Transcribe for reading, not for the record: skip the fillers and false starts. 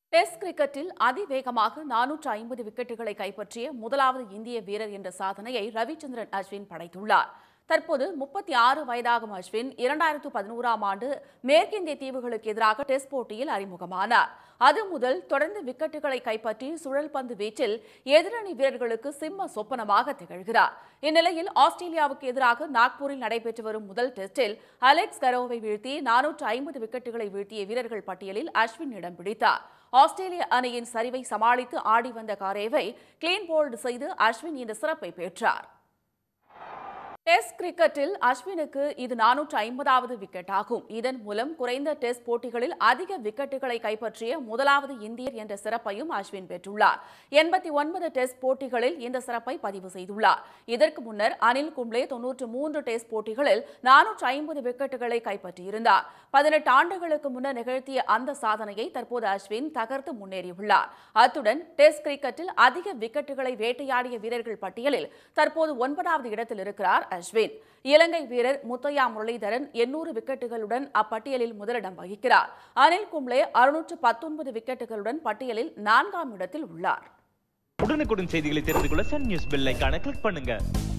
Test கிரிக்கெட்டில் அதிவேகமாக 450 விக்கெட்டுகளை கைப்பற்றிய முதலாவது இந்திய வீரர் என்ற சாதனையை ரவிச்சந்திரன் அஸ்வின் படைத்துள்ளார். தற்போது 36 வயதாகும் அஸ்வின் 2011ஆம் ஆண்டு மேற்கிந்திய தீவுகளுக்கு எதிராக டெஸ்ட் போட்டியில் அறிமுகமானார். அது முதல் தொடர்ந்து விக்கெட்டுகளை கைப்பற்றி சுழல் பந்து வீச்சில் எதிரணி வீரர்களுக்கு சிம்ம சொப்பனமாக திகழ்கிறார். இந்நிலையில் ஆஸ்திரேலியாவுக்கு எதிராக நாக்பூரில் நடைபெற்று வரும் முதல் டெஸ்டில் அலெக்ஸ் கரோவை வீழ்த்தி 450 விக்கெட்டுகளை வீழ்த்திய வீரர்கள் பட்டியலில் அஸ்வின் இடம் பிடித்தார். ஆஸ்திரேலிய அணியின் சரிவை சமாளித்து ஆடி வந்த கரோவை கிளீன் போல்ட் செய்து அஸ்வின் இந்த சிறப்பை பெற்றார். டெஸ்ட் கிரிக்கெட்டில் அஸ்வினுக்கு இது 450வது விக்கெட் ஆகும். இதன் மூலம் குறைந்த டெஸ்ட் போட்டிகளில் அதிக விக்கெட்டுகளை கைப்பற்றிய முதலாவது இந்தியர் என்ற சிறப்பையும் அஸ்வின் பெற்றுள்ளார். 89 டெஸ்ட் போட்டிகளில் இந்த சிறப்பை பதிவு செய்துள்ளார். இதற்கு முன்னர் அனில் கும்ப்ளே 93 டெஸ்ட் போட்டிகளில் 450 விக்கெட்டுகளை கைப்பற்றியிருந்தார். 18 ஆண்டுகளுக்கு முன்னர் நிகழ்த்திய அந்த சாதனையை தற்போது அஸ்வின் தகர்த்து முன்னேறியுள்ளார். அத்துடன் டெஸ்ட் கிரிக்கெட்டில் அதிக விக்கெட்டுகளை வேட்டையாடிய வீரர்கள் பட்டியலில் தற்போது 9வது இடத்தில் இருக்கிறார் அஸ்வின். இலங்கை வீரர் முத்தையா முரளிதரன் 800 விக்கெட்டுகளுடன் அப்பட்டியலில் முதலிடம் வகிக்கிறார். அனில் கும்ப்ளே 619 விக்கெட்டுகளுடன் பட்டியலில் 4ஆம் இடத்தில் உள்ளார். உடனுக்குடன் செய்திகளை தெரிந்து கொள்ள சன் நியூஸ் பெல் ஐகானை கிளிக் பண்ணுங்க.